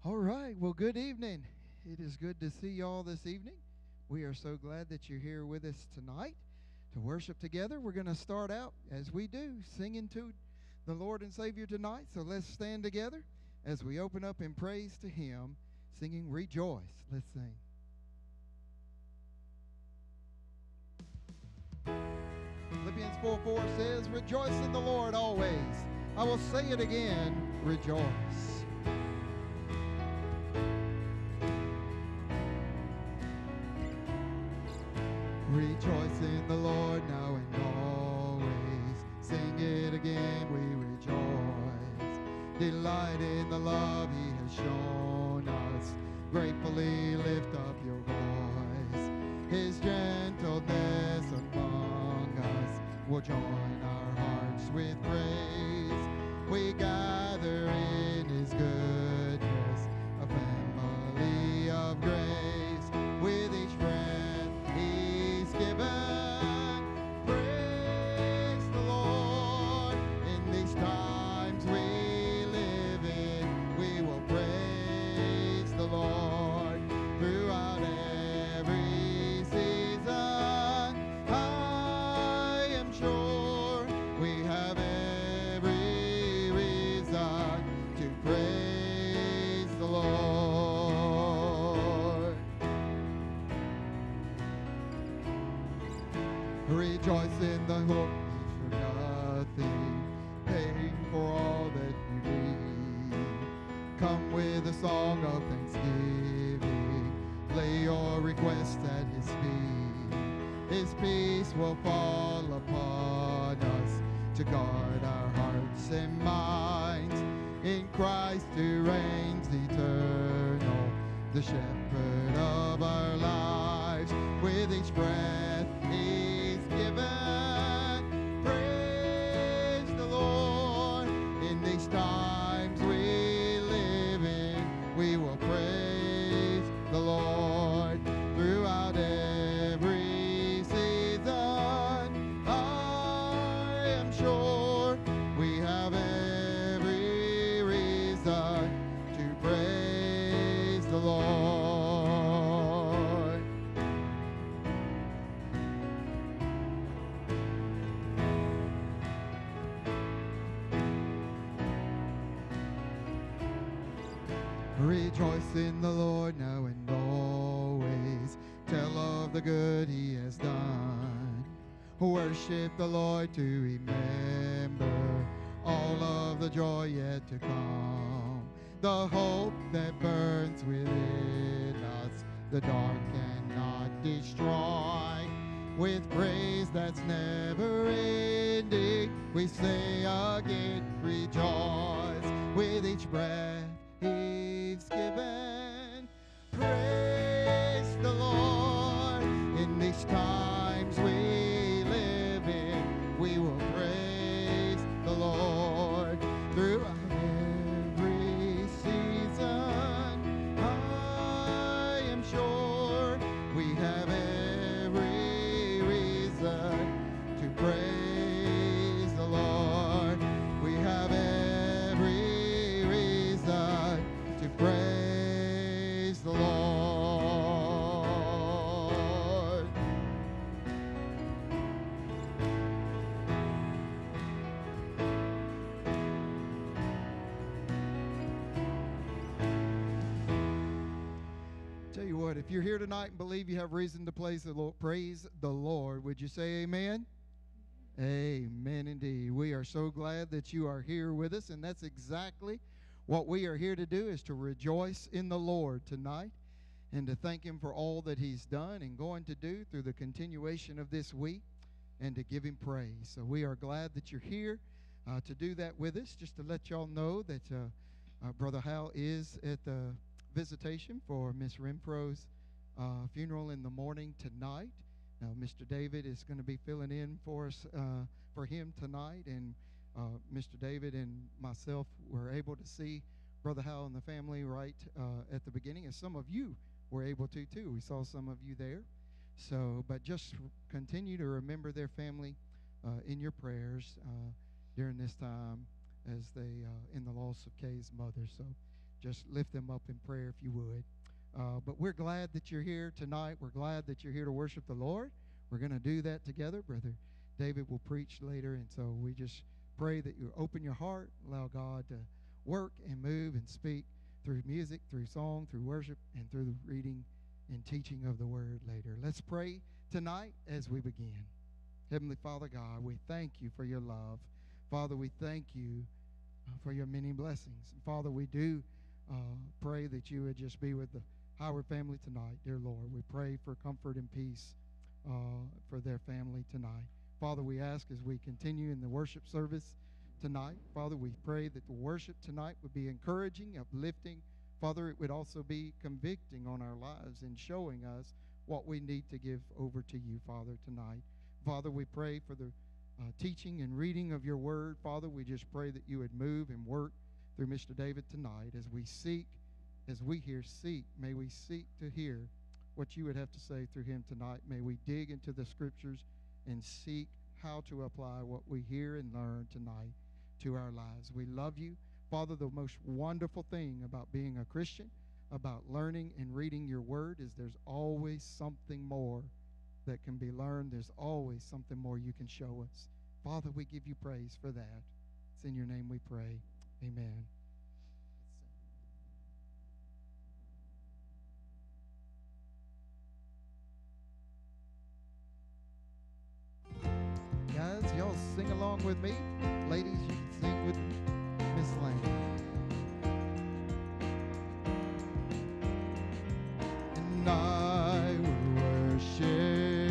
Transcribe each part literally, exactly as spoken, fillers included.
All right. Well, good evening. It is good to see y'all this evening. We are so glad that you're here with us tonight to worship together. We're going to start out, as we do, singing to the Lord and Savior tonight. So let's stand together as we open up in praise to Him, singing Rejoice. Let's sing. Philippians four four says, Rejoice in the Lord always. I will say it again, rejoice. Rejoice in the Lord now and always. Sing it again, we rejoice. Delight in the love He has shown us. Gratefully lift up your voice. His gentleness among us will join our hearts with praise. We gather in His goodness, a family of grace. With each breath He's given, praise the Lord. In these times we live in, we will praise the Lord throughout every season. I am sure we have every reason to praise the Lord. Rejoice in the hope for nothing, paying for all that you need. Come with a song of thanksgiving, lay your requests at His feet. His peace will fall upon us to guard our hearts and minds. In Christ who reigns eternal, the shepherd of our lives. With each breath He's given, praise the Lord. In these times we live in, we will praise the Lord throughout every season. I am sure we have every reason to praise the Lord. Rejoice in the Lord now and always. Tell of the good He has done. Worship the Lord to remember all of the joy yet to come. The hope that burns within us, the dark cannot destroy. With praise that's never ending, we say again, rejoice. With each breath He's given, praise the Lord. In these times we live in, we will praise the Lord throughout every season. I am sure we have every reason to praise the Lord. We have every reason to praise the Lord. Tell you what, if you're here tonight and believe you have reason to praise the Lord, praise the Lord, would you say amen? Amen indeed. We are so glad that you are here with us, and that's exactly what we are here to do, is to rejoice in the Lord tonight and to thank Him for all that He's done and going to do through the continuation of this week, and to give Him praise. So we are glad that you're here uh, to do that with us. Just to let y'all know that uh, uh, Brother Hal is at the visitation for Miss Renfro's uh, funeral in the morning tonight. Now, Mister David is going to be filling in for us, uh, for him tonight, and uh, Mister David and myself were able to see Brother Hal and the family right uh, at the beginning, as some of you were able to too. We saw some of you there. So, but just continue to remember their family uh, in your prayers uh, during this time as they uh, in the loss of Kay's mother. So, just lift them up in prayer if you would. Uh, but we're glad that you're here tonight. We're glad that you're here to worship the Lord. We're going to do that together. Brother David will preach later, and so we just pray that you open your heart, allow God to work and move and speak through music, through song, through worship, and through the reading and teaching of the word later. Let's pray tonight as we begin. Heavenly Father God, we thank you for your love. Father, we thank you uh, for your many blessings. And Father, we do uh, pray that you would just be with the Howard family tonight, dear Lord. We pray for comfort and peace uh, for their family tonight. Father, we ask as we continue in the worship service tonight, Father, we pray that the worship tonight would be encouraging, uplifting. Father, it would also be convicting on our lives and showing us what we need to give over to you, Father, tonight. Father, we pray for the uh, teaching and reading of your word. Father, we just pray that you would move and work through Mister David tonight as we seek, as we hear seek, may we seek to hear what you would have to say through him tonight. May we dig into the scriptures and seek how to apply what we hear and learn tonight to our lives. We love you. Father, the most wonderful thing about being a Christian, about learning and reading your word, is there's always something more that can be learned. There's always something more you can show us. Father, we give you praise for that. It's in your name we pray. Amen. Guys, y'all sing along with me. Ladies, you can sing with Miss Lane. And I will worship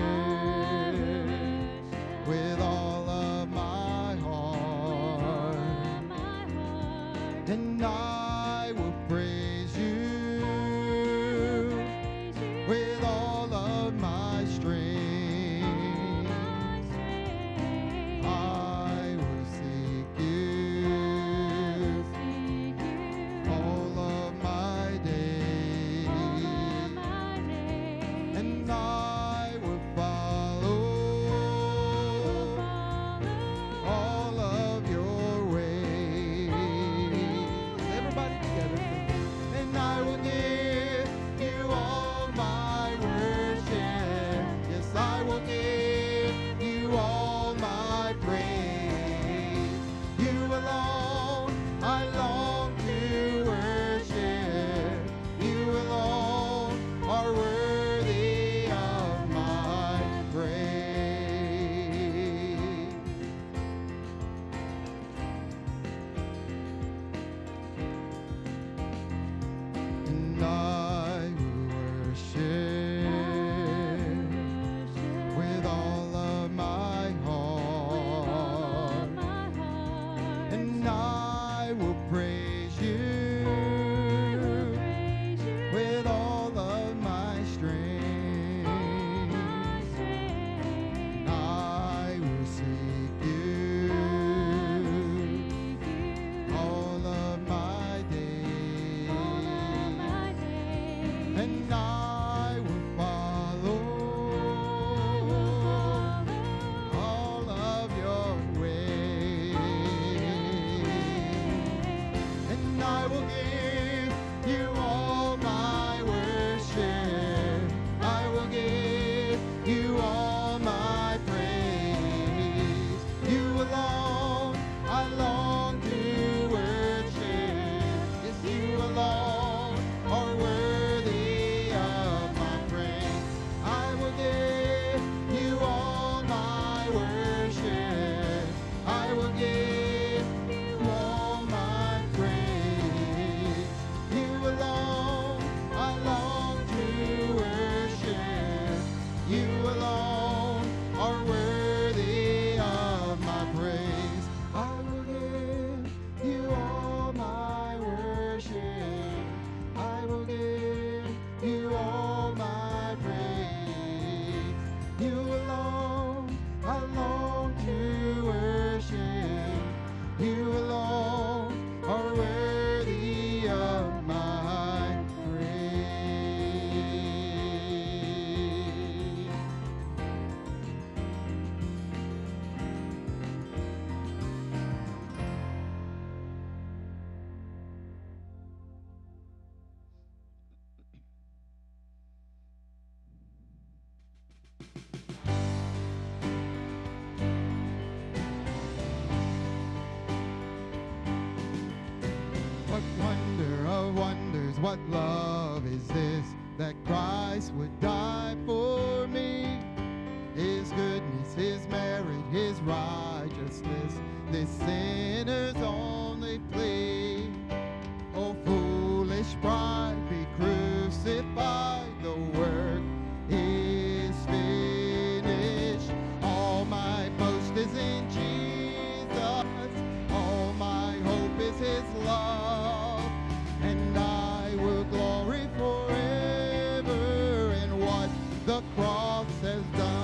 with all of my heart, and I will praise you with all of my strength. I will give you all my praise. what love is this, that Christ would die for me. His goodness, His merit, His righteousness, this sinner's only plea. Oh, foolish pride, be crucified, the work is finished. All my boast is in Jesus, all my hope is His love, and I will glory forever in what the cross has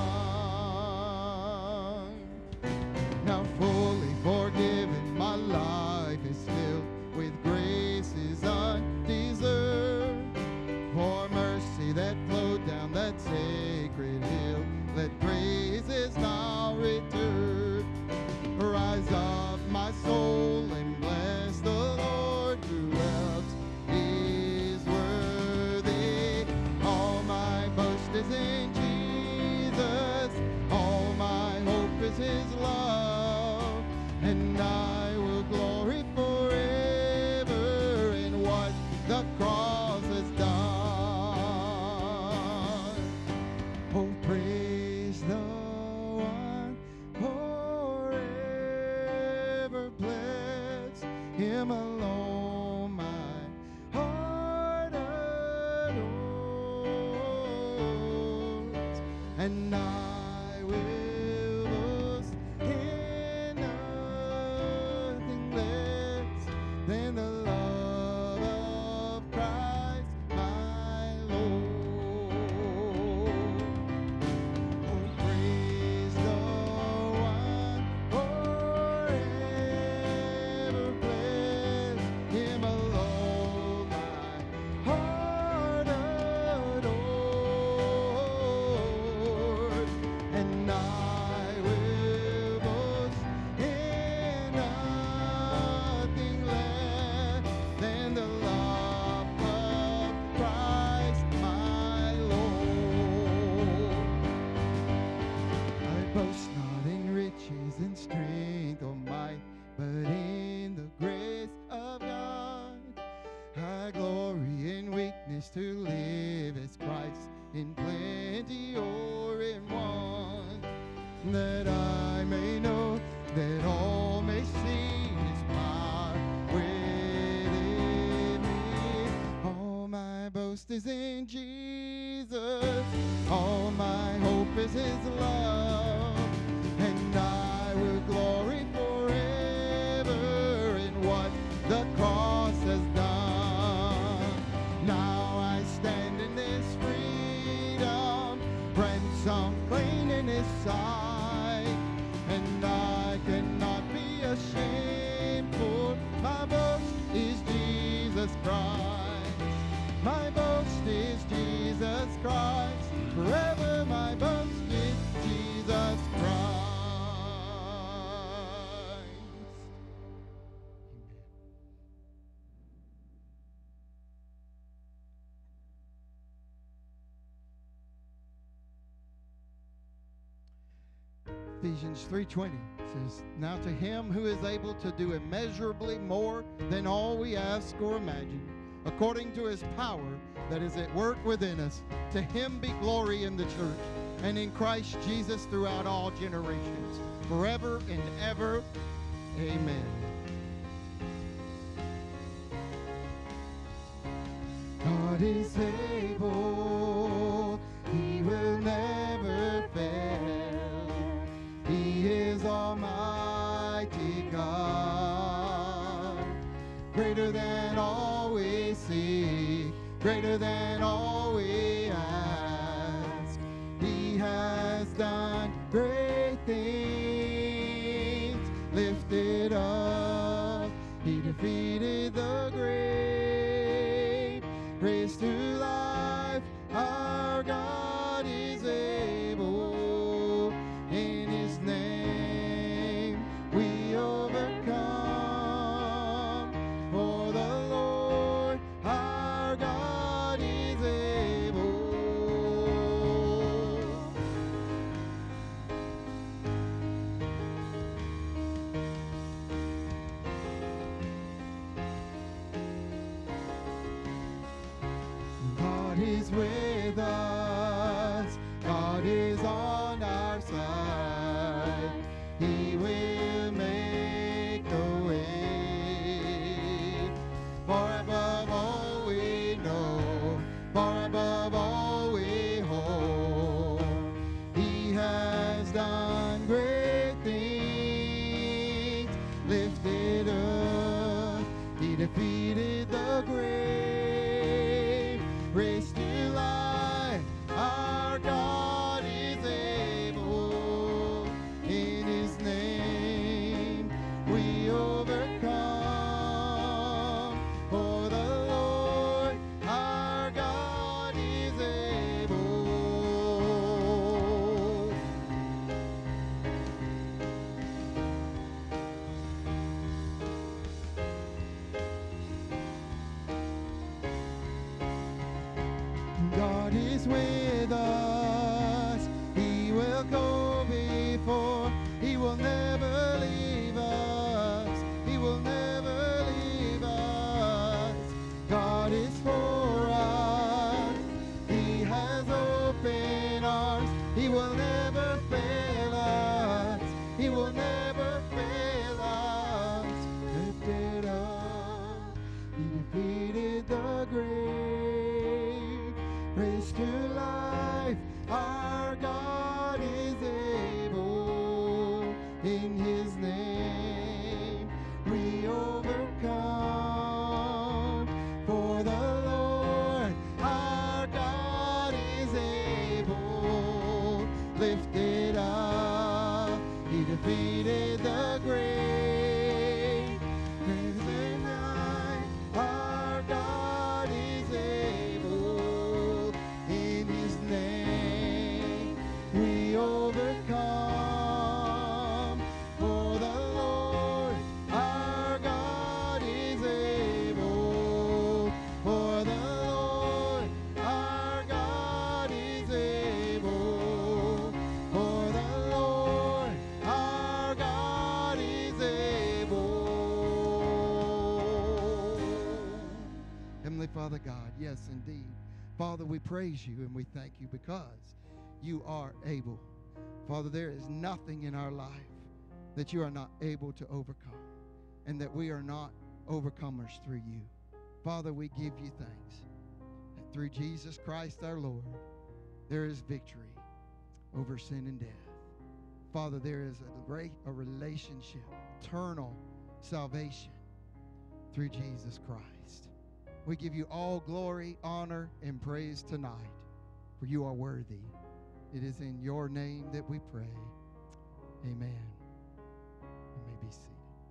done. Now fully forgiven, my life is filled with graces undeserved. For mercy that flowed down that sacred hill, let praises now return. Rise up, my soul, and bless the Lord. Who else is worthy? All my boast is in Jesus, all my hope is His love, and I will glory forever in what the cross has done. Oh, praise the one forever bless Him alone, my heart adores, and I will boast in nothing less than the love of Christ my Lord. Oh, praise the one forever bless Him alone, my heart adores, and I will boast in nothing less than the love of Christ my Lord. I boast not in riches and strength or might, but in the grace of God. I glory in weakness to live as Christ, in plenty or in want, that I may know, that all may see His power within me. All my boast is in Jesus, all my hope is His love, and I will glory forever in what the cross has done. Now I stand in this freedom, ransom clean in His sight, and I cannot be ashamed, for my boast is Jesus Christ. My boast is Jesus Christ, forever my boast is Jesus Christ. Ephesians three twenty says, now to Him who is able to do immeasurably more than all we ask or imagine, according to His power that is at work within us, to Him be glory in the church and in Christ Jesus throughout all generations, forever and ever. Amen. God is able, He will never fail. He is Almighty God, greater than all we see, greater than all we ask. He has done great things, lifted up, He defeated the grave, raised to life. Our God is able, in His name we overcome, for the Lord our God is able. with us. God is on our side. He will make the way. Far above all we know, far above all we hope, He has done great things. Lifted up, He defeated the grave, raised to life. Our God is able. In His name we overcome. For the Lord our God is able. God is with us. He will go before. He will never leave us. He will never leave us. God is for us. He has open arms. He will never fail us. He will never fail us. Lifted up, He defeated the grave, raised to life. Our God is able. In His name we overcome. For the Lord our God is able. Lifted up, He defeated the grave. Risen high, our God is able. In His name we overcome. For the Lord our God is able. For the Lord our God is able. For the Lord our God is able. Heavenly Father God, yes indeed. Father, we praise You and we thank You because You are able. Father, there is nothing in our life that You are not able to overcome, and that we are not overcomers through You. Father, we give You thanks that through Jesus Christ our Lord, there is victory over sin and death. Father, there is a, great, a relationship, eternal salvation through Jesus Christ. We give You all glory, honor, and praise tonight, for You are worthy. It is in Your name that we pray. Amen. You may be seated.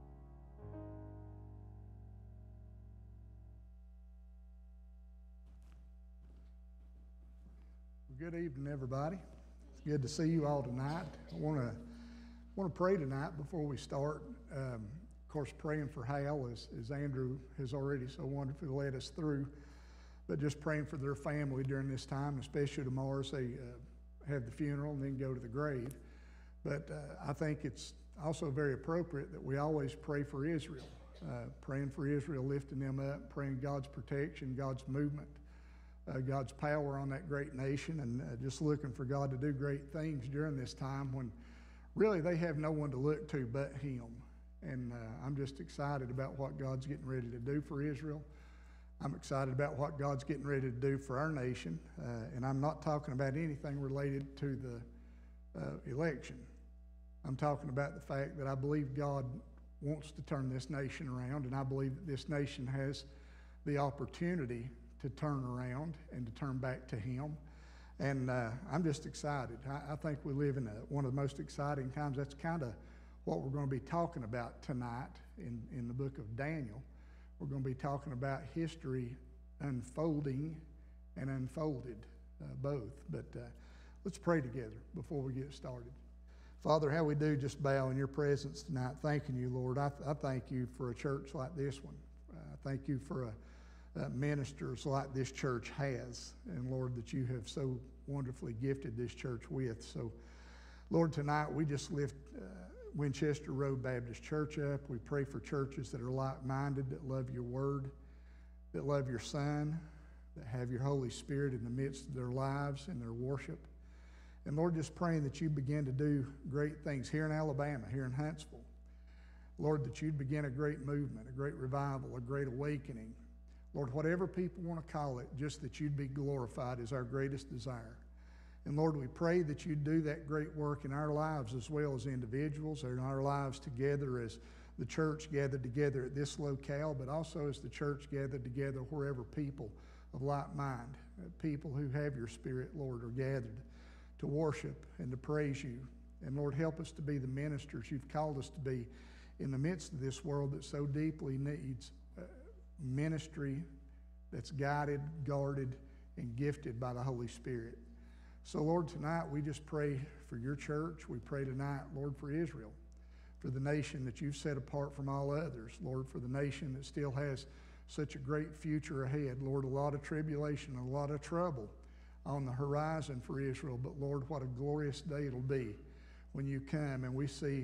Good evening, everybody. It's good to see you all tonight. I want to want to pray tonight before we start. Um, of course, praying for Hal, as, as Andrew has already so wonderfully led us through, but just praying for their family during this time, especially tomorrow as they uh, have the funeral and then go to the grave. But uh, I think it's also very appropriate that we always pray for Israel, uh, praying for Israel, lifting them up, praying God's protection, God's movement, uh, God's power on that great nation, and uh, just looking for God to do great things during this time when really they have no one to look to but Him. And uh, I'm just excited about what God's getting ready to do for Israel. I'm excited about what God's getting ready to do for our nation. Uh, and I'm not talking about anything related to the uh, election. I'm talking about the fact that I believe God wants to turn this nation around, and I believe that this nation has the opportunity to turn around and to turn back to Him. And uh, I'm just excited. I, I think we live in a, one of the most exciting times. That's kind of what we're going to be talking about tonight in, in the book of Daniel. We're going to be talking about history unfolding and unfolded, uh, both. But uh, let's pray together before we get started. Father, how we do just bow in Your presence tonight, thanking You, Lord. I, I thank You for a church like this one. I uh, thank You for a, a ministers like this church has, and Lord, that You have so wonderfully gifted this church with. So, Lord, tonight we just lift uh, Winchester Road Baptist Church up. We pray for churches that are like-minded, that love Your word, that love Your Son. that have your Holy Spirit in the midst of their lives and their worship. And Lord, just praying that you begin to do great things here in Alabama, here in Huntsville. Lord, that you'd begin a great movement, a great revival, a great awakening. Lord, whatever people want to call it, just that you'd be glorified is our greatest desire. And Lord, we pray that you'd do that great work in our lives as well as individuals, or in our lives together as the church gathered together at this locale, but also as the church gathered together wherever people of like mind, uh, people who have your Spirit, Lord, are gathered to worship and to praise you. And Lord, help us to be the ministers you've called us to be in the midst of this world that so deeply needs uh, ministry that's guided, guarded, and gifted by the Holy Spirit. So Lord, tonight we just pray for your church. We pray tonight, Lord, for Israel, for the nation that you've set apart from all others. Lord, for the nation that still has such a great future ahead. Lord, a lot of tribulation, a lot of trouble on the horizon for Israel. But Lord, what a glorious day it'll be when you come and we see,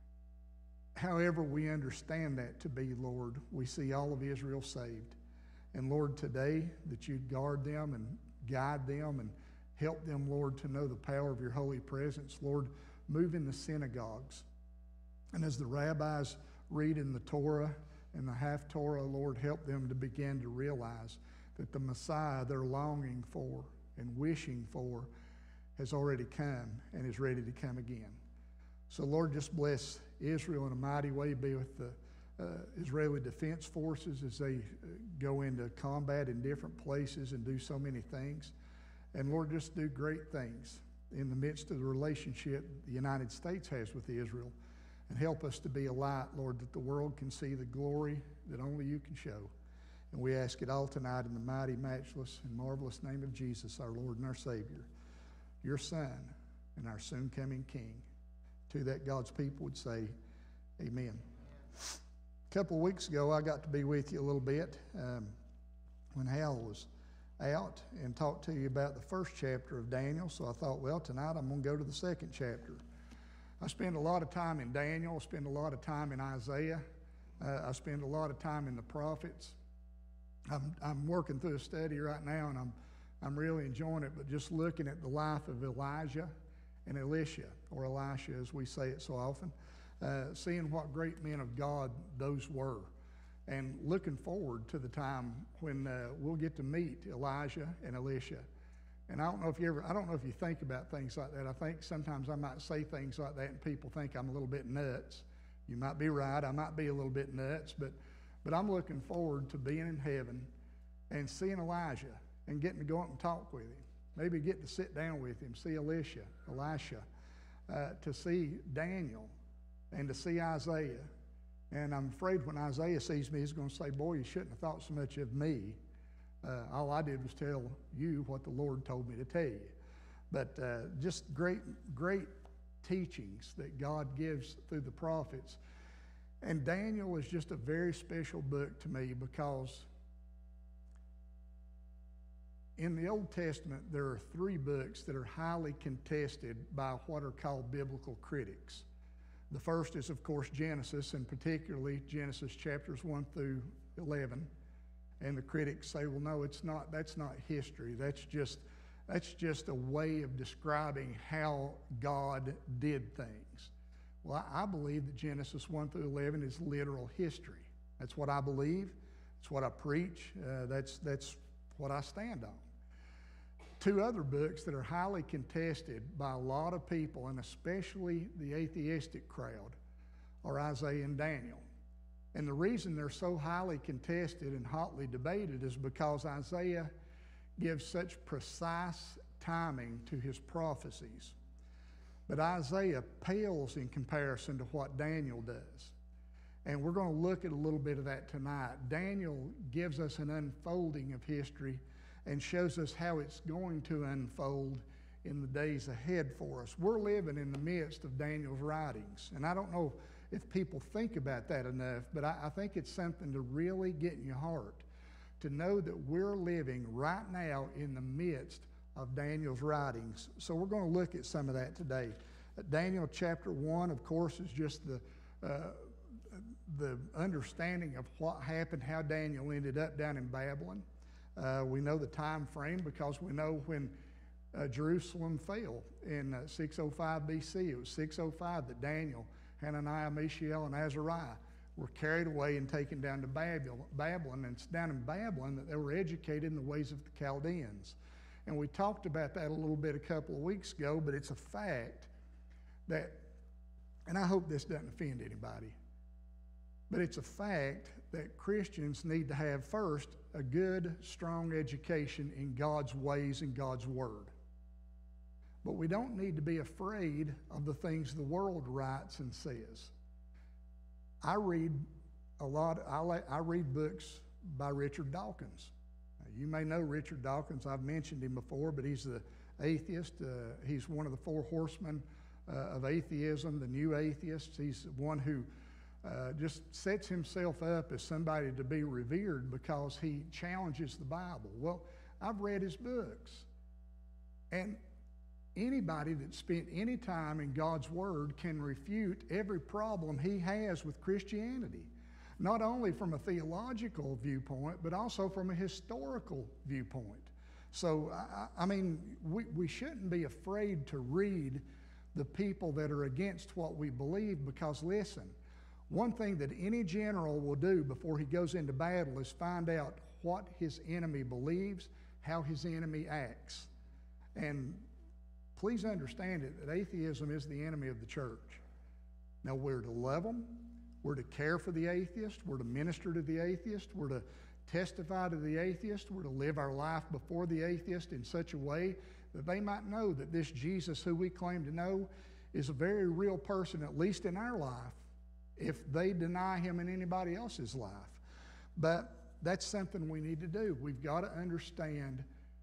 however we understand that to be, Lord, we see all of Israel saved. And Lord, today that you'd guard them and guide them and help them, Lord, to know the power of your holy presence. Lord, move in the synagogues. And as the rabbis read in the Torah and the half-Torah, Lord, help them to begin to realize that the Messiah they're longing for and wishing for has already come and is ready to come again. So, Lord, just bless Israel in a mighty way. Be with the uh, Israeli Defense Forces as they uh, go into combat in different places and do so many things. And, Lord, just do great things in the midst of the relationship the United States has with Israel. And help us to be a light, Lord, that the world can see the glory that only you can show. And we ask it all tonight in the mighty, matchless, and marvelous name of Jesus, our Lord and our Savior, your Son and our soon-coming King. To that, God's people would say, amen. A couple of weeks ago, I got to be with you a little bit um, when Hal was out and talked to you about the first chapter of Daniel. So I thought, well, tonight I'm going to go to the second chapter. I spend a lot of time in Daniel. I spend a lot of time in Isaiah. Uh, I spend a lot of time in the prophets. I'm, I'm working through a study right now, and I'm, I'm really enjoying it, but just looking at the life of Elijah and Elisha, or Elisha as we say it so often, uh, seeing what great men of God those were, and looking forward to the time when uh, we'll get to meet Elijah and Elisha. And I don't know if you ever, I don't know if you think about things like that. I think sometimes I might say things like that and people think I'm a little bit nuts. You might be right, I might be a little bit nuts, but, but I'm looking forward to being in heaven and seeing Elijah and getting to go up and talk with him. Maybe get to sit down with him, see Elisha, Elisha, uh, to see Daniel and to see Isaiah. And I'm afraid when Isaiah sees me, he's going to say, boy, you shouldn't have thought so much of me. Uh, all I did was tell you what the Lord told me to tell you. But uh, just great, great teachings that God gives through the prophets. And Daniel is just a very special book to me because in the Old Testament, there are three books that are highly contested by what are called biblical critics. The first is, of course, Genesis, and particularly Genesis chapters one through eleven. And the critics say, well, no, it's not, that's not history. That's just, that's just a way of describing how God did things. Well, I, I believe that Genesis one through eleven is literal history. That's what I believe. It's what I preach. Uh, that's, that's what I stand on. Two other books that are highly contested by a lot of people, and especially the atheistic crowd, are Isaiah and Daniel. And the reason they're so highly contested and hotly debated is because Isaiah gives such precise timing to his prophecies. But Isaiah pales in comparison to what Daniel does. And we're going to look at a little bit of that tonight. Daniel gives us an unfolding of history and shows us how it's going to unfold in the days ahead for us. We're living in the midst of Daniel's writings. And I don't know if people think about that enough, but I, I think it's something to really get in your heart, to know that we're living right now in the midst of Daniel's writings. So we're going to look at some of that today. Uh, Daniel chapter one, of course, is just the, uh, the understanding of what happened, how Daniel ended up down in Babylon. Uh, we know the time frame because we know when uh, Jerusalem fell in uh, six oh five B C. It was six oh five that Daniel, Hananiah, Mishael, and Azariah were carried away and taken down to Babylon. Babylon. And it's down in Babylon that they were educated in the ways of the Chaldeans. And we talked about that a little bit a couple of weeks ago, but it's a fact that, and I hope this doesn't offend anybody, but it's a fact that Christians need to have first a good, strong education in God's ways and God's Word. But we don't need to be afraid of the things the world writes and says. I read a lot, I, like, I read books by Richard Dawkins. Now, you may know Richard Dawkins. I've mentioned him before, but he's the atheist. Uh, he's one of the four horsemen uh, of atheism, the new atheists. He's one who uh, just sets himself up as somebody to be revered because he challenges the Bible. Well, I've read his books. And anybody that spent any time in God's Word can refute every problem he has with Christianity, not only from a theological viewpoint, but also from a historical viewpoint. So, I, I mean, we, we shouldn't be afraid to read the people that are against what we believe because, listen, one thing that any general will do before he goes into battle is find out what his enemy believes, how his enemy acts. And please understand it, that atheism is the enemy of the church. Now, we're to love them. We're to care for the atheist. We're to minister to the atheist. We're to testify to the atheist. We're to live our life before the atheist in such a way that they might know that this Jesus who we claim to know is a very real person, at least in our life, if they deny him in anybody else's life. But that's something we need to do. We've got to understand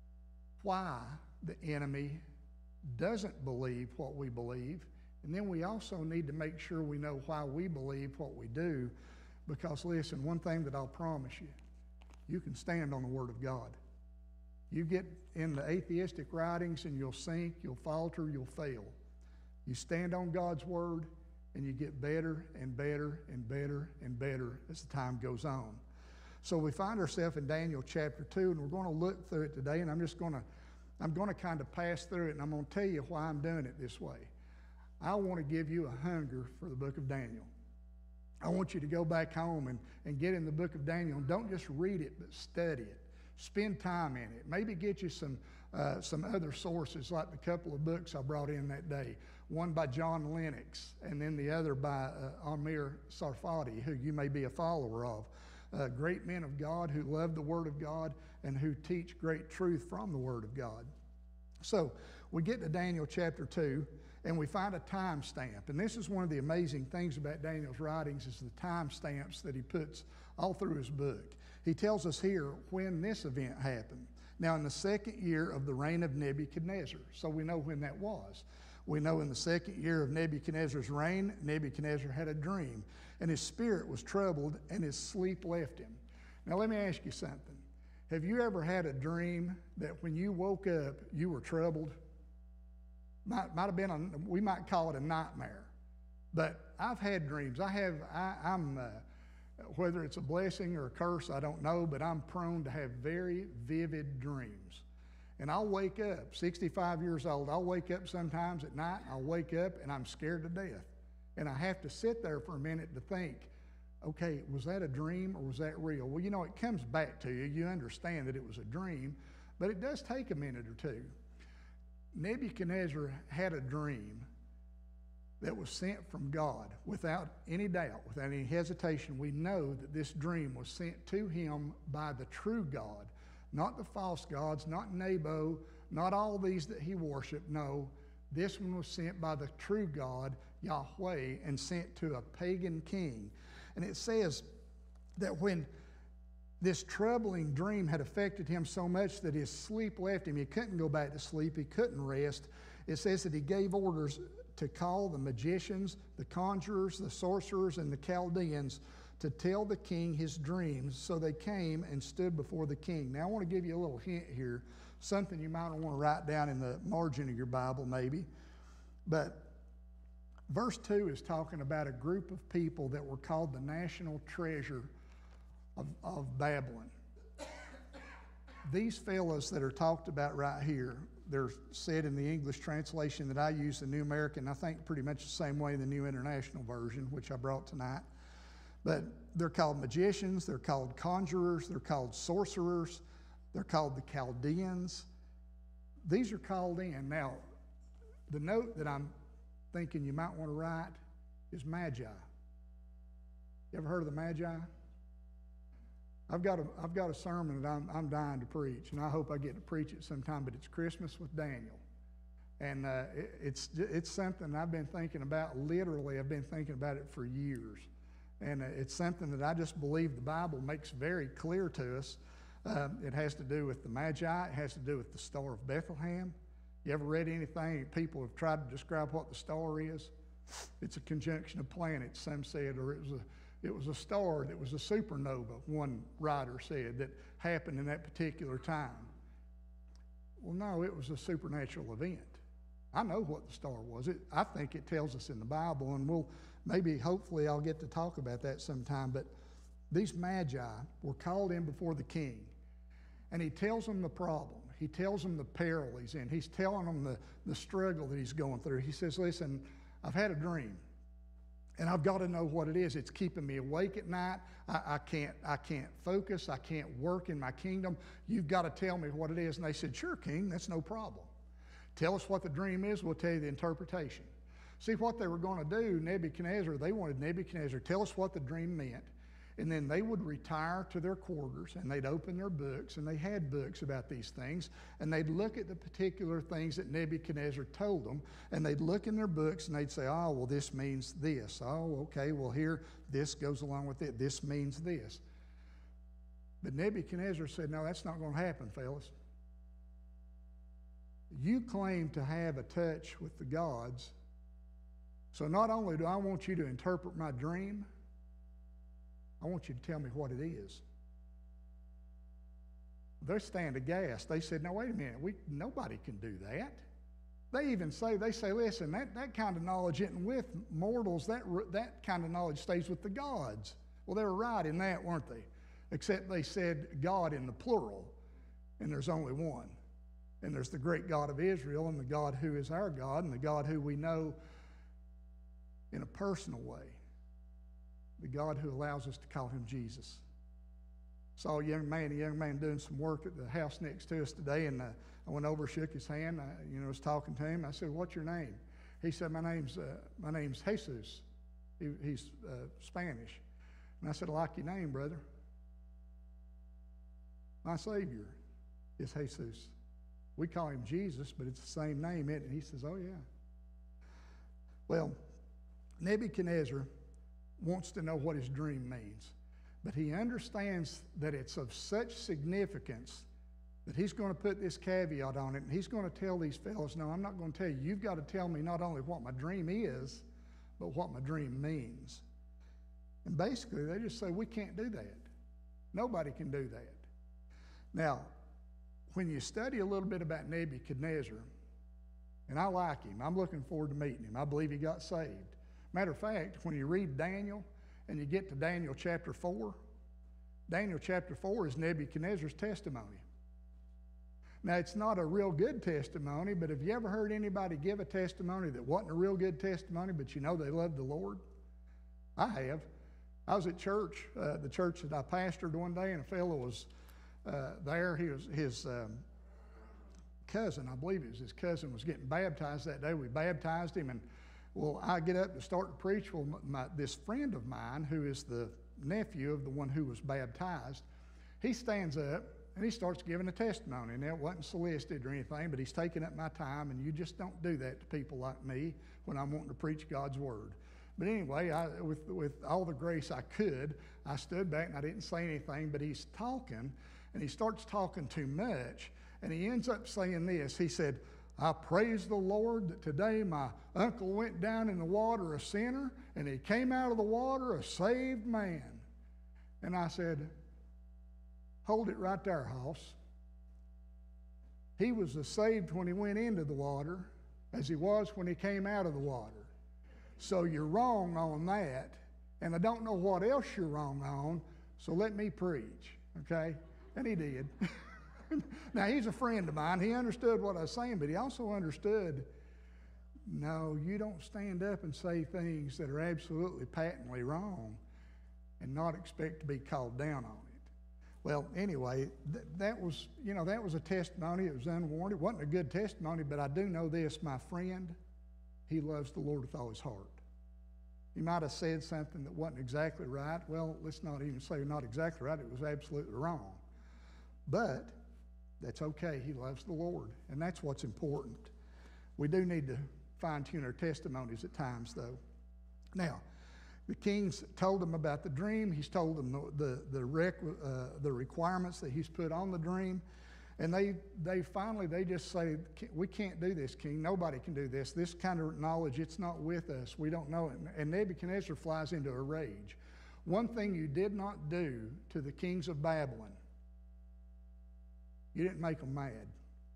why the enemy doesn't believe what we believe, and then we also need to make sure we know why we believe what we do, because listen, one thing that I'll promise you, you can stand on the Word of God. You get in the atheistic writings and you'll sink, you'll falter, you'll fail. You stand on God's Word and you get better and better and better and better as the time goes on. So we find ourselves in Daniel chapter two, and we're going to look through it today, and I'm just going to I'm going to kind of pass through it, and I'm going to tell you why I'm doing it this way. I want to give you a hunger for the book of Daniel. I want you to go back home and, and get in the book of Daniel, and don't just read it, but study it. Spend time in it. Maybe get you some, uh, some other sources, like the couple of books I brought in that day. One by John Lennox, and then the other by uh, Amir Sarfati, who you may be a follower of. Uh, great men of God who love the Word of God and who teach great truth from the Word of God. So we get to Daniel chapter two, and we find a time stamp. And this is one of the amazing things about Daniel's writings, is the time stamps that he puts all through his book. He tells us here when this event happened. Now, in the second year of the reign of Nebuchadnezzar. So we know when that was. We know in the second year of Nebuchadnezzar's reign, Nebuchadnezzar had a dream, and his spirit was troubled, and his sleep left him. Now, let me ask you something. Have you ever had a dream that when you woke up, you were troubled? Might, might have been, a, we might call it a nightmare. But I've had dreams. I have, I, I'm, uh, whether it's a blessing or a curse, I don't know, but I'm prone to have very vivid dreams. And I'll wake up, sixty-five years old, I'll wake up sometimes at night, I'll wake up and I'm scared to death. And I have to sit there for a minute to think, okay, was that a dream or was that real? Well, you know, it comes back to you. You understand that it was a dream, but it does take a minute or two. Nebuchadnezzar had a dream that was sent from God without any doubt, without any hesitation. We know that this dream was sent to him by the true God, not the false gods, not Nebo, not all these that he worshiped. No, this one was sent by the true God, Yahweh, and sent to a pagan king. And it says that when this troubling dream had affected him so much that his sleep left him, he couldn't go back to sleep, he couldn't rest. It says that he gave orders to call the magicians, the conjurers, the sorcerers, and the Chaldeans to tell the king his dreams. So they came and stood before the king. Now I want to give you a little hint here, something you might want to write down in the margin of your Bible maybe. But verse two is talking about a group of people that were called the national treasure of, of Babylon. these fellas that are talked about right here, they're said in the English translation that I use, the New American, I think pretty much the same way in the New International Version, which I brought tonight. But they're called magicians, they're called conjurers, they're called sorcerers, they're called the Chaldeans. These are called in. Now, the note that I'm thinking you might want to write is Magi. You ever heard of the Magi? I've got a, I've got a sermon that I'm, I'm dying to preach, and I hope I get to preach it sometime, but it's Christmas with Daniel. And uh, it, it's, it's something I've been thinking about, literally, I've been thinking about it for years. And uh, it's something that I just believe the Bible makes very clear to us. Um, it has to do with the Magi, it has to do with the Star of Bethlehem. You ever read anything, people have tried to describe what the star is? It's a conjunction of planets, some said, or it was a It was a star that was a supernova, one writer said, that happened in that particular time. Well, no, it was a supernatural event. I know what the star was. It, I think it tells us in the Bible, and we'll maybe, hopefully, I'll get to talk about that sometime. But these Magi were called in before the king, and he tells them the problem. He tells them the peril he's in. He's telling them the, the struggle that he's going through. He says, listen, I've had a dream. And I've got to know what it is. It's keeping me awake at night. I, I can't I can't focus. I can't work in my kingdom. You've got to tell me what it is. And they said, sure, king, that's no problem. Tell us what the dream is. We'll tell you the interpretation. See, what they were going to do, Nebuchadnezzar, they wanted Nebuchadnezzar, tell us what the dream meant. And then they would retire to their quarters, and they'd open their books, and they had books about these things, and they'd look at the particular things that Nebuchadnezzar told them, and they'd look in their books, and they'd say, oh, well, this means this. Oh, okay, well, here, this goes along with it. This means this. But Nebuchadnezzar said, no, that's not going to happen, fellas. You claim to have a touch with the gods, so not only do I want you to interpret my dream, I want you to tell me what it is. They stand aghast. They said, no, wait a minute. We, nobody can do that. They even say, they say, listen, that, that kind of knowledge isn't with mortals. That, that kind of knowledge stays with the gods. Well, they were right in that, weren't they? Except they said God in the plural, and there's only one. And there's the great God of Israel, and the God who is our God, and the God who we know in a personal way. The God who allows us to call him Jesus. Saw a young man, a young man doing some work at the house next to us today, and uh, I went over, shook his hand. I, you know, was talking to him. I said, "What's your name?" He said, "My name's uh, my name's Jesus." He, he's uh, Spanish, and I said, "I like your name, brother. My Savior is Jesus. We call him Jesus, but it's the same name, isn't it?" He says, "Oh yeah." Well, Nebuchadnezzar wants to know what his dream means, but he understands that it's of such significance that he's going to put this caveat on it, and he's going to tell these fellows, no, I'm not going to tell you. You've got to tell me not only what my dream is, but what my dream means. And basically, they just say, we can't do that. Nobody can do that. Now, when you study a little bit about Nebuchadnezzar, and I like him, I'm looking forward to meeting him. I believe he got saved. Matter of fact, when you read Daniel and you get to Daniel chapter four, Daniel chapter four is Nebuchadnezzar's testimony. Now, it's not a real good testimony, but have you ever heard anybody give a testimony that wasn't a real good testimony, but you know they loved the Lord? I have. I was at church, uh, the church that I pastored one day, and a fellow was uh, there. He was his um, cousin, I believe it was his cousin, was getting baptized that day. We baptized him, and well, I get up to start to preach. Well, my, this friend of mine, who is the nephew of the one who was baptized, he stands up and he starts giving a testimony. Now, it wasn't solicited or anything, but he's taking up my time, and you just don't do that to people like me when I'm wanting to preach God's word. But anyway, I, with, with all the grace I could, I stood back and I didn't say anything, but he's talking, and he starts talking too much, and he ends up saying this. He said, I praise the Lord that today my uncle went down in the water a sinner, and he came out of the water a saved man. And I said, hold it right there, Hoss. He was as saved when he went into the water as he was when he came out of the water. So you're wrong on that, and I don't know what else you're wrong on, so let me preach, okay? And he did. Now, he's a friend of mine. He understood what I was saying, but he also understood, no, you don't stand up and say things that are absolutely patently wrong and not expect to be called down on it. Well, anyway, th- that was, you know, that was a testimony. It was unwarranted. It wasn't a good testimony, but I do know this, my friend, he loves the Lord with all his heart. He might have said something that wasn't exactly right. Well, let's not even say not exactly right. It was absolutely wrong. But that's okay. He loves the Lord, and that's what's important. We do need to fine-tune our testimonies at times, though. Now, the king's told them about the dream. He's told them the the the, rec, uh, the requirements that he's put on the dream, and they they finally they just say, we can't do this, king. Nobody can do this. This kind of knowledge, it's not with us. We don't know it. And Nebuchadnezzar flies into a rage. One thing you did not do to the kings of Babylon, you didn't make them mad.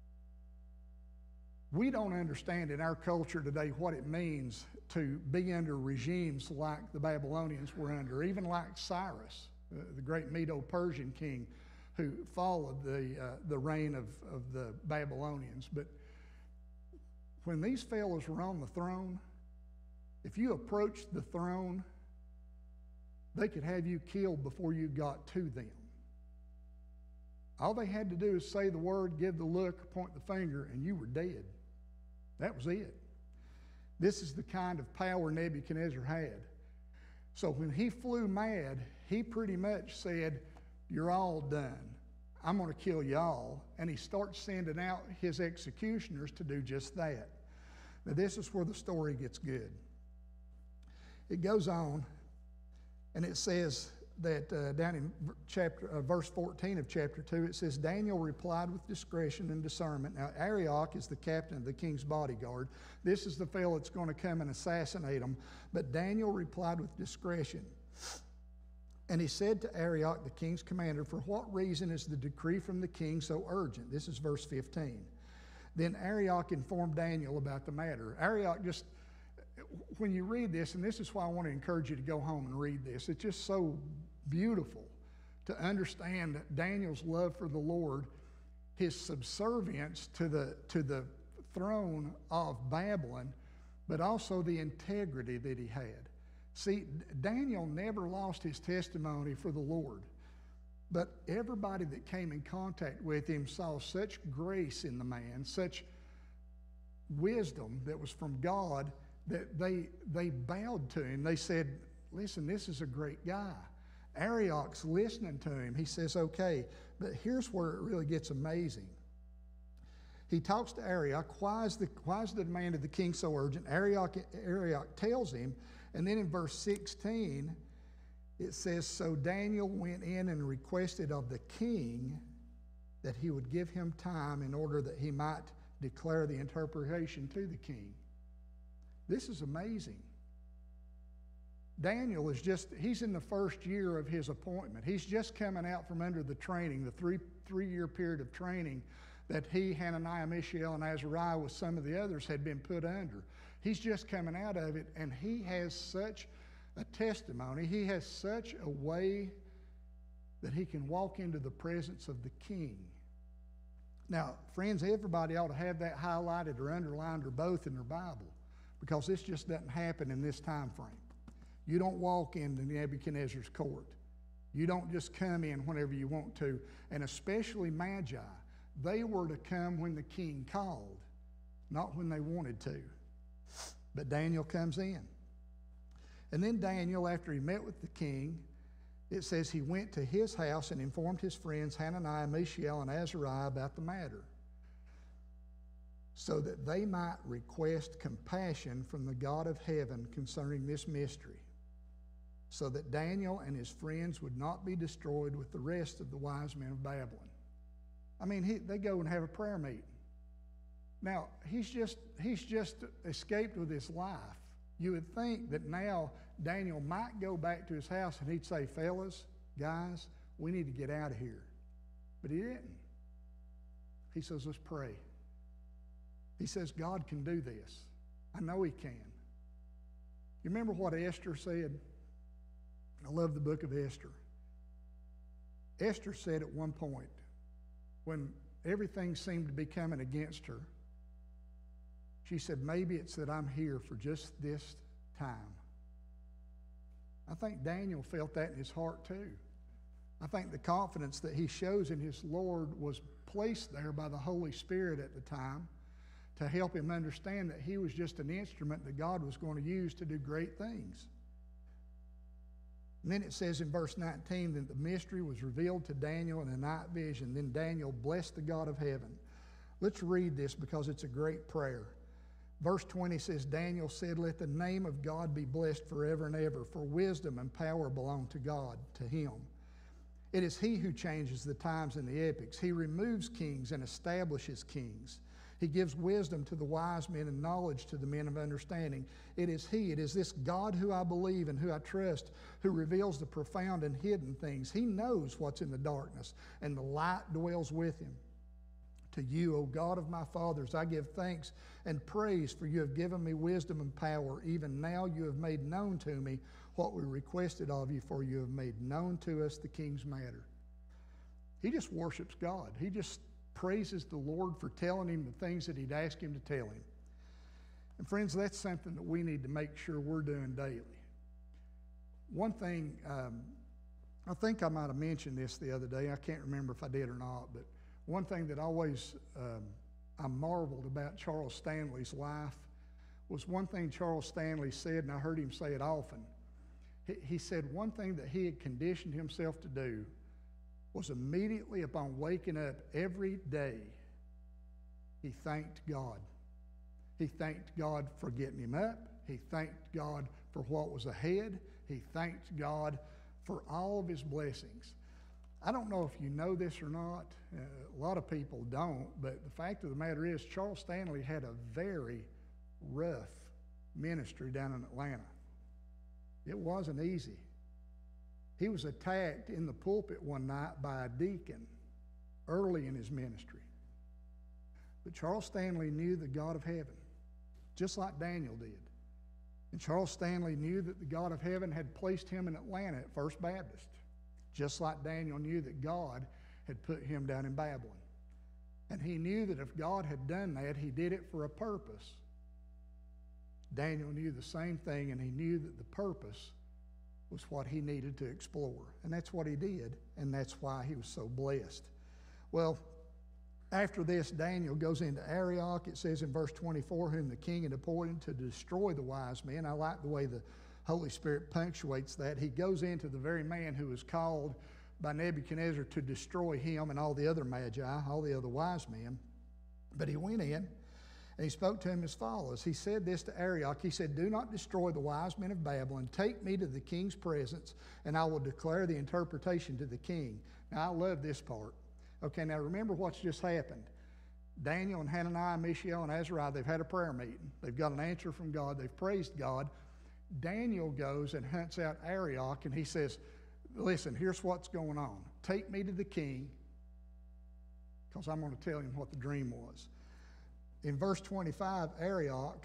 We don't understand in our culture today what it means to be under regimes like the Babylonians were under, even like Cyrus, uh, the great Medo-Persian king who followed the, uh, the reign of, of the Babylonians. But when these fellows were on the throne, if you approached the throne, they could have you killed before you got to them. All they had to do is say the word, give the look, point the finger, and you were dead. That was it. This is the kind of power Nebuchadnezzar had. So when he flew mad, he pretty much said, you're all done. I'm going to kill y'all. And he starts sending out his executioners to do just that. Now this is where the story gets good. It goes on, and it says that uh, down in chapter uh, verse fourteen of chapter two, it says, Daniel replied with discretion and discernment. Now, Arioch is the captain of the king's bodyguard. This is the fellow that's going to come and assassinate him. But Daniel replied with discretion. And he said to Arioch, the king's commander, for what reason is the decree from the king so urgent? This is verse fifteen. Then Arioch informed Daniel about the matter. Arioch just, when you read this, and this is why I want to encourage you to go home and read this, it's just so beautiful to understand Daniel's love for the Lord, his subservience to the, to the throne of Babylon, but also the integrity that he had. See, Daniel never lost his testimony for the Lord, but everybody that came in contact with him saw such grace in the man, such wisdom that was from God, that they, they bowed to him. They said, listen, this is a great guy. Arioch's listening to him. He says, okay, but here's where it really gets amazing. He talks to Arioch. Why is the, why is the demand of the king so urgent? Arioch, Arioch tells him, and then in verse sixteen, it says, so Daniel went in and requested of the king that he would give him time in order that he might declare the interpretation to the king. This is amazing. Daniel is just, he's in the first year of his appointment. He's just coming out from under the training, the three, three-year period of training that he, Hananiah, Mishael, and Azariah with some of the others had been put under. He's just coming out of it, and he has such a testimony. He has such a way that he can walk into the presence of the king. Now, friends, everybody ought to have that highlighted or underlined or both in their Bible, because this just doesn't happen in this time frame. You don't walk into Nebuchadnezzar's court. You don't just come in whenever you want to, and especially Magi. They were to come when the king called, not when they wanted to. But Daniel comes in. And then Daniel, after he met with the king, it says he went to his house and informed his friends Hananiah, Mishael, and Azariah about the matter, so that they might request compassion from the God of heaven concerning this mystery, so that Daniel and his friends would not be destroyed with the rest of the wise men of Babylon. I mean, he, they go and have a prayer meeting. Now, he's just, he's just escaped with his life. You would think that now Daniel might go back to his house and he'd say, fellas, guys, we need to get out of here. But he didn't. He says, let's pray. He says, God can do this. I know he can. You remember what Esther said? I love the book of Esther. Esther said at one point, when everything seemed to be coming against her, she said, maybe it's that I'm here for just this time. I think Daniel felt that in his heart too. I think the confidence that he shows in his Lord was placed there by the Holy Spirit at the time to help him understand that he was just an instrument that God was going to use to do great things. And then it says in verse nineteen that the mystery was revealed to Daniel in a night vision. Then Daniel blessed the God of heaven. Let's read this because it's a great prayer. Verse twenty says, Daniel said, let the name of God be blessed forever and ever, for wisdom and power belong to God, to him. It is he who changes the times and the epochs. He removes kings and establishes kings. He gives wisdom to the wise men and knowledge to the men of understanding. It is he, it is this God who I believe and who I trust, who reveals the profound and hidden things. He knows what's in the darkness, and the light dwells with him. To you, O God of my fathers, I give thanks and praise, for you have given me wisdom and power. Even now you have made known to me what we requested of you, for you have made known to us the king's matter. He just worships God. He just praises the Lord for telling him the things that he'd asked him to tell him. And friends, that's something that we need to make sure we're doing daily. One thing, um, I think I might have mentioned this the other day. I can't remember if I did or not, but one thing that always um, I marveled about Charles Stanley's life was one thing Charles Stanley said, and I heard him say it often. He, he said one thing that he had conditioned himself to do was immediately upon waking up every day, he thanked God. He thanked God for getting him up. He thanked God for what was ahead. He thanked God for all of his blessings. I don't know if you know this or not. Uh, a lot of people don't, but the fact of the matter is Charles Stanley had a very rough ministry down in Atlanta. It wasn't easy. He was attacked in the pulpit one night by a deacon early in his ministry. But Charles Stanley knew the God of heaven, just like Daniel did. And Charles Stanley knew that the God of heaven had placed him in Atlanta at First Baptist, just like Daniel knew that God had put him down in Babylon. And he knew that if God had done that, he did it for a purpose. Daniel knew the same thing, and he knew that the purpose was what he needed to explore. And that's what he did, and that's why he was so blessed. Well, after this, Daniel goes into Arioch. It says in verse twenty-four, whom the king had appointed to destroy the wise men. I like the way the Holy Spirit punctuates that. He goes into the very man who was called by Nebuchadnezzar to destroy him and all the other magi, all the other wise men. But he went in, and he spoke to him as follows. He said this to Arioch. He said, do not destroy the wise men of Babylon. Take me to the king's presence, and I will declare the interpretation to the king. Now, I love this part. Okay, now remember what's just happened. Daniel and Hananiah, Mishael, and Azariah, they've had a prayer meeting. They've got an answer from God. They've praised God. Daniel goes and hunts out Arioch, and he says, listen, here's what's going on. Take me to the king, because I'm going to tell him what the dream was. In verse twenty-five, Arioch,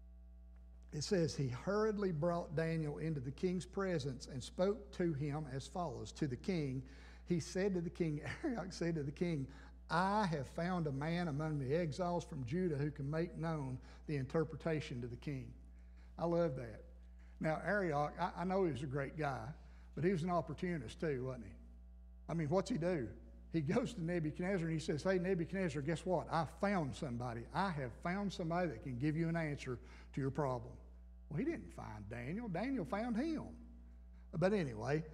it says, he hurriedly brought Daniel into the king's presence and spoke to him as follows. To the king, he said to the king, Arioch said to the king, I have found a man among the exiles from Judah who can make known the interpretation to the king. I love that. Now, Arioch, I, I know he was a great guy, but he was an opportunist too, wasn't he? I mean, what's he do? He goes to Nebuchadnezzar and he says, hey, Nebuchadnezzar, guess what? I found somebody. I have found somebody that can give you an answer to your problem. Well, he didn't find Daniel. Daniel found him. But anyway,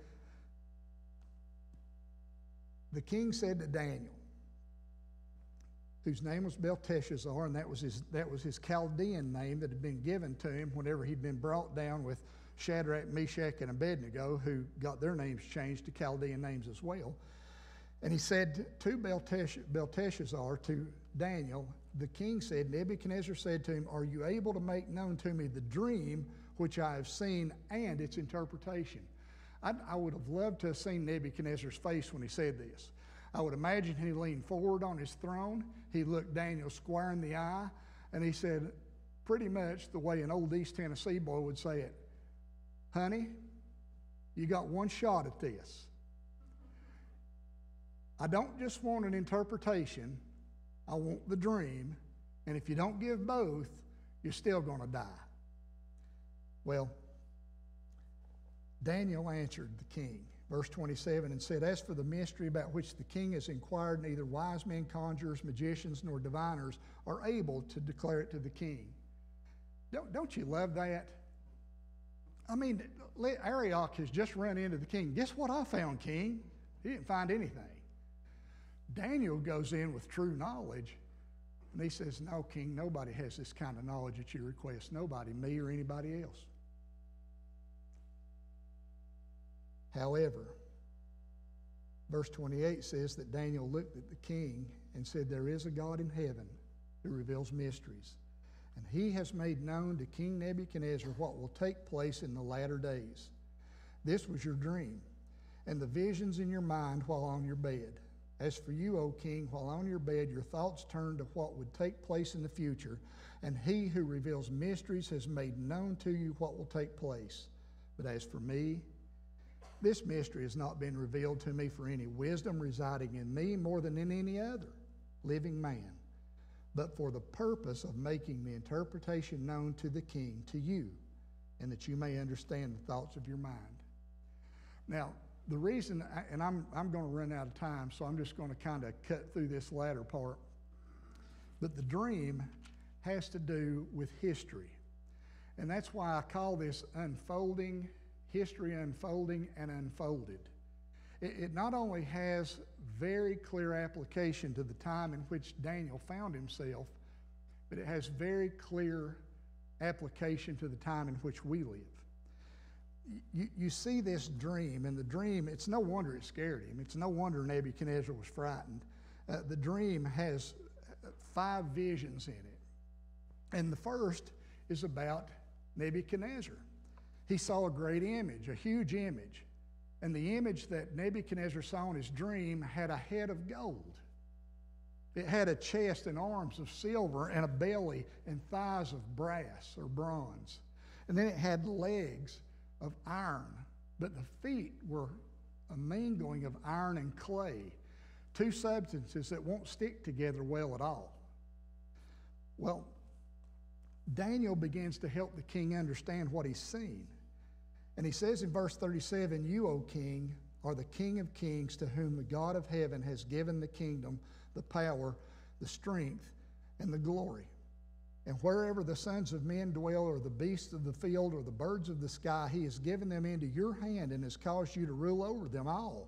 the king said to Daniel, whose name was Belteshazzar, and that was his, that was his Chaldean name that had been given to him whenever he'd been brought down with Shadrach, Meshach, and Abednego, who got their names changed to Chaldean names as well. And he said to Beltesh- Belteshazzar, to Daniel, the king said, Nebuchadnezzar said to him, are you able to make known to me the dream which I have seen and its interpretation? I, I would have loved to have seen Nebuchadnezzar's face when he said this. I would imagine he leaned forward on his throne. He looked Daniel square in the eye, and he said, pretty much the way an old East Tennessee boy would say it, honey, you got one shot at this. I don't just want an interpretation, I want the dream, and if you don't give both, you're still going to die. Well, Daniel answered the king, verse twenty-seven, and said, as for the mystery about which the king has inquired, neither wise men, conjurers, magicians, nor diviners are able to declare it to the king. Don't, don't you love that? I mean, Arioch has just run into the king. Guess what I found, king? He didn't find anything. Daniel goes in with true knowledge, and he says, no, king, nobody has this kind of knowledge that you request. Nobody, me or anybody else. However, verse twenty-eight says that Daniel looked at the king and said, there is a God in heaven who reveals mysteries, and he has made known to King Nebuchadnezzar what will take place in the latter days. This was your dream, and the visions in your mind while on your bed. As for you, O king, while on your bed, your thoughts turn to what would take place in the future, and he who reveals mysteries has made known to you what will take place. But as for me, this mystery has not been revealed to me for any wisdom residing in me more than in any other living man, but for the purpose of making the interpretation known to the king, to you, and that you may understand the thoughts of your mind. Now, the reason, and I'm, I'm going to run out of time, so I'm just going to kind of cut through this latter part, but the dream has to do with history. And that's why I call this unfolding, history unfolding and unfolded. It, it not only has very clear application to the time in which Daniel found himself, but it has very clear application to the time in which we live. You, you see this dream, and the dream, it's no wonder it scared him. It's no wonder Nebuchadnezzar was frightened. Uh, the dream has five visions in it. And the first is about Nebuchadnezzar. He saw a great image, a huge image. And the image that Nebuchadnezzar saw in his dream had a head of gold. It had a chest and arms of silver and a belly and thighs of brass or bronze. And then it had legs of iron, but the feet were a mingling of iron and clay, two substances that won't stick together well at all. Well, Daniel begins to help the king understand what he's seen. And he says in verse thirty-seven, you, O king, are the King of kings, to whom the God of heaven has given the kingdom, the power, the strength, and the glory. And wherever the sons of men dwell, or the beasts of the field, or the birds of the sky, he has given them into your hand and has caused you to rule over them all.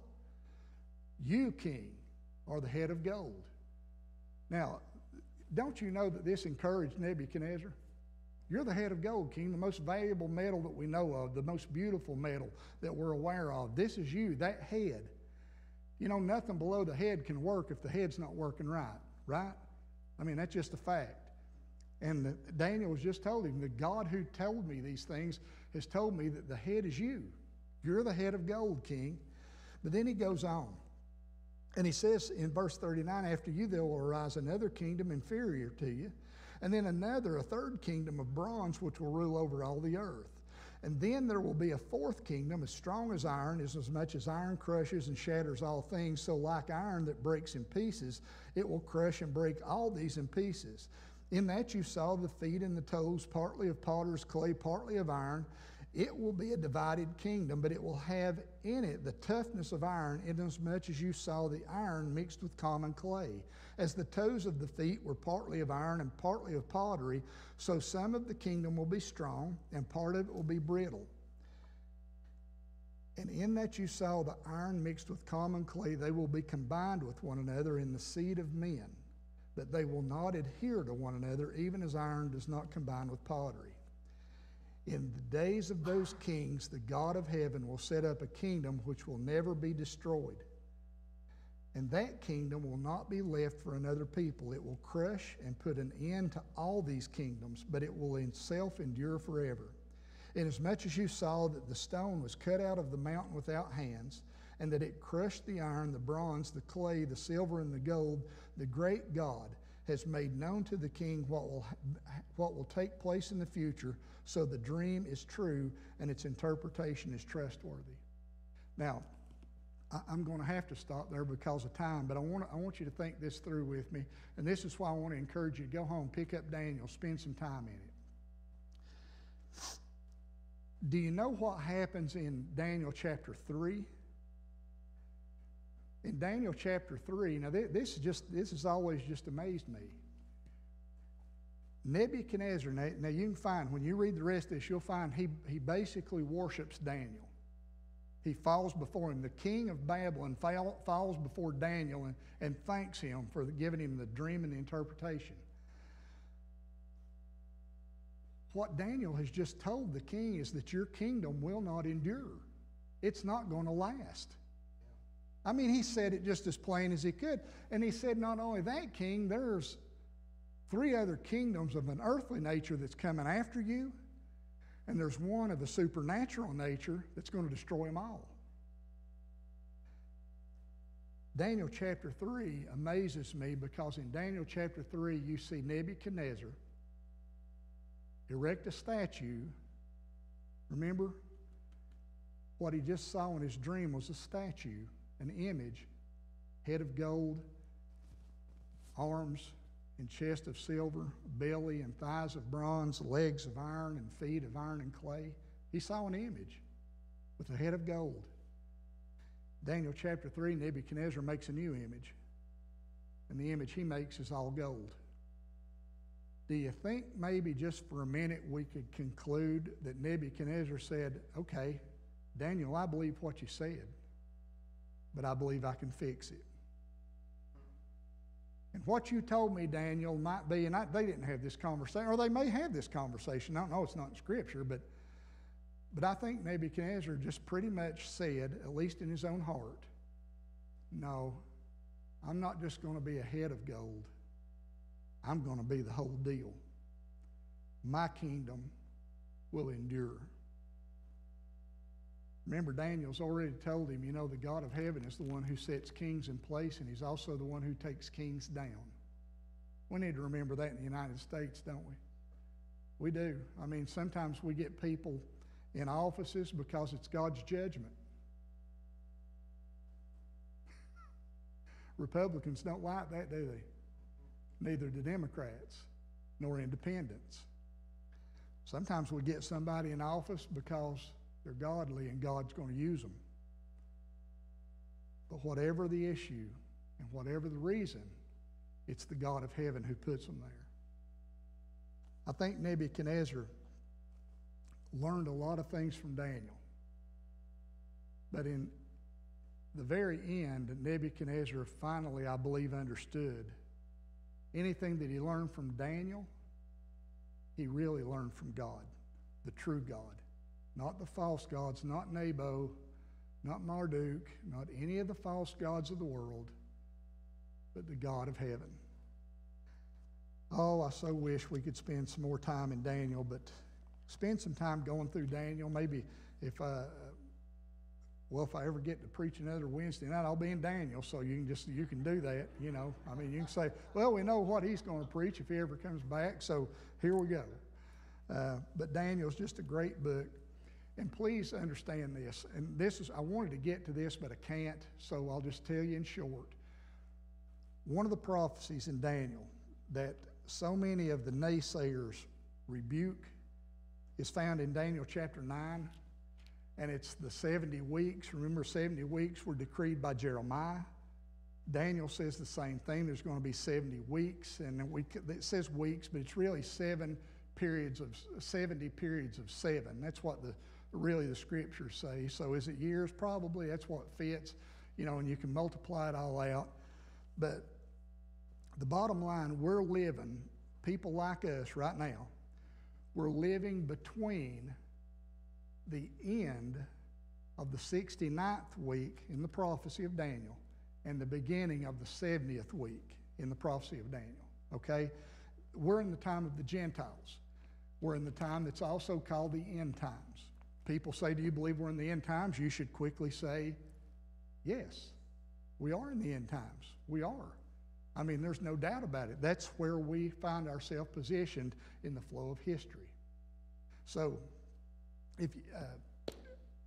You, king, are the head of gold. Now, don't you know that this encouraged Nebuchadnezzar? You're the head of gold, king, the most valuable metal that we know of, the most beautiful metal that we're aware of. This is you, that head. You know, nothing below the head can work if the head's not working right, right? I mean, that's just a fact. And the, Daniel was just told him, the God who told me these things has told me that the head is you. You're the head of gold, king. But then he goes on. And he says in verse thirty-nine, after you there will arise another kingdom inferior to you, and then another, a third kingdom of bronze, which will rule over all the earth. And then there will be a fourth kingdom, as strong as iron, is as much as iron crushes and shatters all things. So like iron that breaks in pieces, it will crush and break all these in pieces. In that you saw the feet and the toes, partly of potter's clay, partly of iron. It will be a divided kingdom, but it will have in it the toughness of iron, inasmuch as you saw the iron mixed with common clay. As the toes of the feet were partly of iron and partly of pottery, so some of the kingdom will be strong, and part of it will be brittle. And in that you saw the iron mixed with common clay, they will be combined with one another in the seed of men, but they will not adhere to one another, even as iron does not combine with pottery. In the days of those kings, the God of heaven will set up a kingdom which will never be destroyed. And that kingdom will not be left for another people. It will crush and put an end to all these kingdoms, but it will itself endure forever. Inasmuch as you saw that the stone was cut out of the mountain without hands, and that it crushed the iron, the bronze, the clay, the silver, and the gold, the great God has made known to the king what will, what will take place in the future, so the dream is true and its interpretation is trustworthy. Now, I, I'm going to have to stop there because of time, but I want I want you to think this through with me, and this is why I want to encourage you to go home, pick up Daniel, spend some time in it. Do you know what happens in Daniel chapter three? In Daniel chapter three, now this, this is just this has always just amazed me. Nebuchadnezzar, now, now you can find, when you read the rest of this, you'll find he, he basically worships Daniel. He falls before him. The king of Babylon fall, falls before Daniel and, and thanks him for the, giving him the dream and the interpretation. What Daniel has just told the king is that your kingdom will not endure. It's not going to last. I mean, he said it just as plain as he could. And he said, not only that, king, there's three other kingdoms of an earthly nature that's coming after you, and there's one of a supernatural nature that's going to destroy them all. Daniel chapter three amazes me because in Daniel chapter three, you see Nebuchadnezzar erect a statue. Remember, what he just saw in his dream was a statue, an image, head of gold, arms and chest of silver, belly and thighs of bronze, legs of iron and feet of iron and clay. He saw an image with a head of gold. Daniel chapter three, Nebuchadnezzar makes a new image, and the image he makes is all gold. Do you think maybe just for a minute we could conclude that Nebuchadnezzar said, okay, Daniel, I believe what you said, but I believe I can fix it. And what you told me, Daniel, might be, and I, they didn't have this conversation, or they may have this conversation. I don't know, it's not in Scripture, but, but I think Nebuchadnezzar just pretty much said, at least in his own heart, no, I'm not just going to be a head of gold. I'm going to be the whole deal. My kingdom will endure. Remember, Daniel's already told him, you know, the God of heaven is the one who sets kings in place, and he's also the one who takes kings down. We need to remember that in the United States, don't we? We do. I mean, sometimes we get people in offices because it's God's judgment. Republicans don't like that, do they? Neither do Democrats, nor independents. Sometimes we get somebody in office because they're godly and God's going to use them. But whatever the issue and whatever the reason, it's the God of heaven who puts them there. I think Nebuchadnezzar learned a lot of things from Daniel. But in the very end, Nebuchadnezzar finally, I believe, understood anything that he learned from Daniel, he really learned from God, the true God. Not the false gods, not Nebo, not Marduk, not any of the false gods of the world, but the God of heaven. Oh, I so wish we could spend some more time in Daniel, but spend some time going through Daniel. Maybe if I, well, if I ever get to preach another Wednesday night, I'll be in Daniel, so you can just, you can do that, you know. I mean, you can say, well, we know what he's going to preach if he ever comes back, so here we go. Uh, but Daniel's just a great book. And please understand this, and this is, I wanted to get to this, but I can't, so I'll just tell you in short. One of the prophecies in Daniel that so many of the naysayers rebuke is found in Daniel chapter nine, and it's the seventy weeks. Remember, seventy weeks were decreed by Jeremiah. Daniel says the same thing. There's going to be seventy weeks, and we, it says weeks, but it's really seven periods of, seventy periods of seven. That's what the really the scriptures say. So is it years? Probably. That's what fits, you know, and you can multiply it all out. But the bottom line, we're living, people like us right now, we're living between the end of the sixty-ninth week in the prophecy of Daniel and the beginning of the seventieth week in the prophecy of Daniel, okay? We're in the time of the Gentiles. We're in the time that's also called the end times. People say, do you believe we're in the end times? You should quickly say, yes, we are in the end times. We are. I mean, there's no doubt about it. That's where we find ourselves positioned in the flow of history. So, if uh,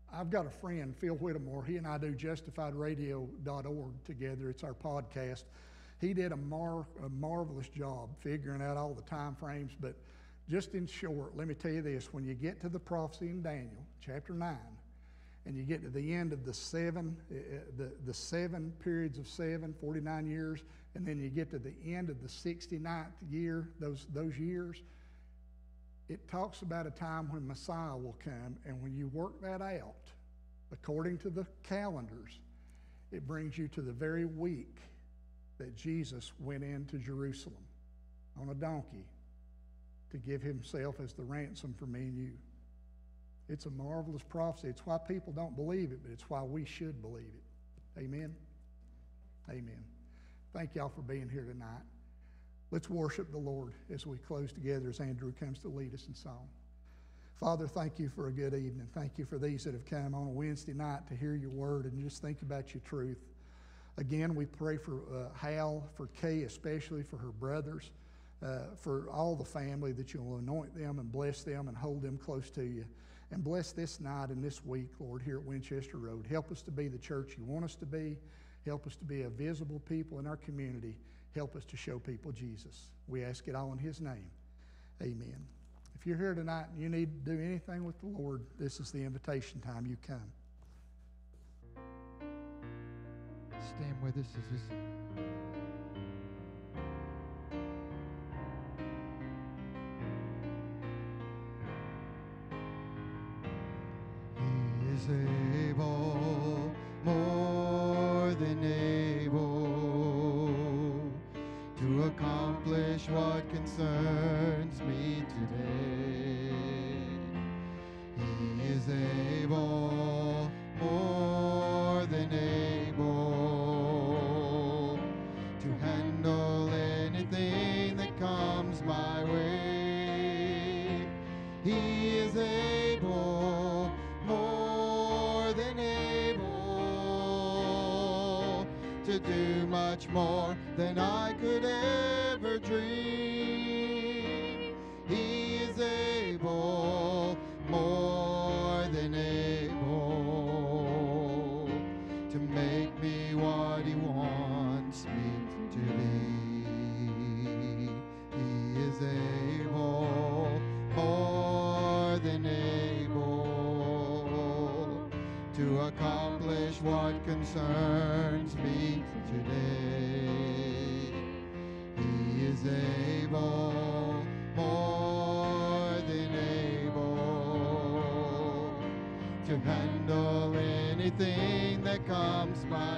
I've got a friend, Phil Whittemore. He and I do justified radio dot org together. It's our podcast. He did a, mar- a marvelous job figuring out all the time frames, but just in short, let me tell you this. When you get to the prophecy in Daniel, chapter nine, and you get to the end of the seven, uh, the, the seven periods of seven, forty-nine years, and then you get to the end of the sixty-ninth year, those, those years, it talks about a time when Messiah will come, and when you work that out, according to the calendars, it brings you to the very week that Jesus went into Jerusalem on a donkey to give himself as the ransom for me and you. It's a marvelous prophecy. It's why people don't believe it, but it's why we should believe it. Amen? Amen. Thank y'all for being here tonight. Let's worship the Lord as we close together as Andrew comes to lead us in song. Father, thank you for a good evening. Thank you for these that have come on a Wednesday night to hear your word and just think about your truth. Again, we pray for uh, Hal, for Kay especially, for her brothers, uh, for all the family, that you'll anoint them and bless them and hold them close to you. And bless this night and this week, Lord, here at Winchester Road. Help us to be the church you want us to be. Help us to be a visible people in our community. Help us to show people Jesus. We ask it all in his name. Amen. If you're here tonight and you need to do anything with the Lord, this is the invitation time. You come. Stand with us as we sing. He is able, more than able, to accomplish what concerns me today. He is able, more than able, to handle anything that comes my way. He is able, more than able, to do much more than I could ever dream. He is able, more than able, to make me what he wants me to be. He is able, more than able, to accomplish what concerns me today. He is able, more than able, to handle anything that comes my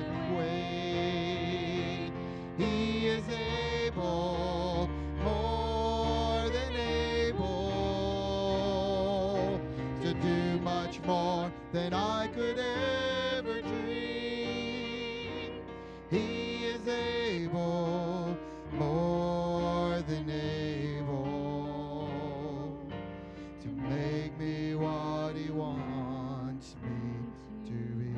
way. He is able, more than able, to do much more than I could ever dream. He is able, more than able, to make me what he wants me to be.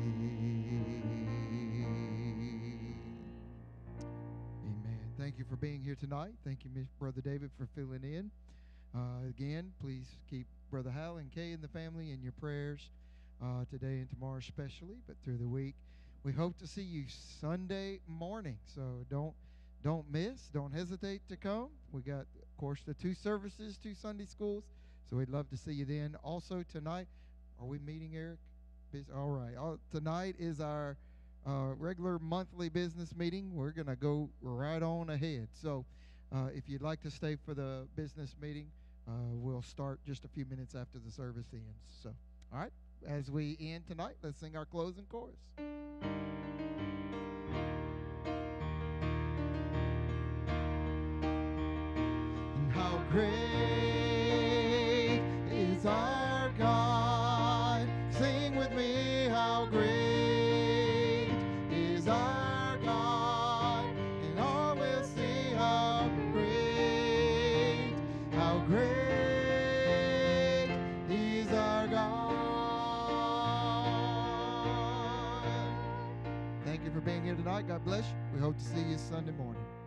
Amen. Thank you for being here tonight. Thank you, Miss Brother David, for filling in. Uh, again, please keep Brother Hal and Kay and the family in your prayers uh, today and tomorrow especially, but through the week. We hope to see you Sunday morning, so don't don't miss. Don't hesitate to come. We got, of course, the two services, two Sunday schools, so we'd love to see you then. Also tonight, are we meeting, Eric? Bus- All right. All, tonight is our uh, regular monthly business meeting. We're going to go right on ahead. So uh, if you'd like to stay for the business meeting, uh, we'll start just a few minutes after the service ends. So, all right. As we end tonight, let's sing our closing chorus. And how great is our God. Sing with me, how great is our God. And all will see how great, how great is our God. Thank you for being here tonight. God bless you. We hope to see you Sunday morning.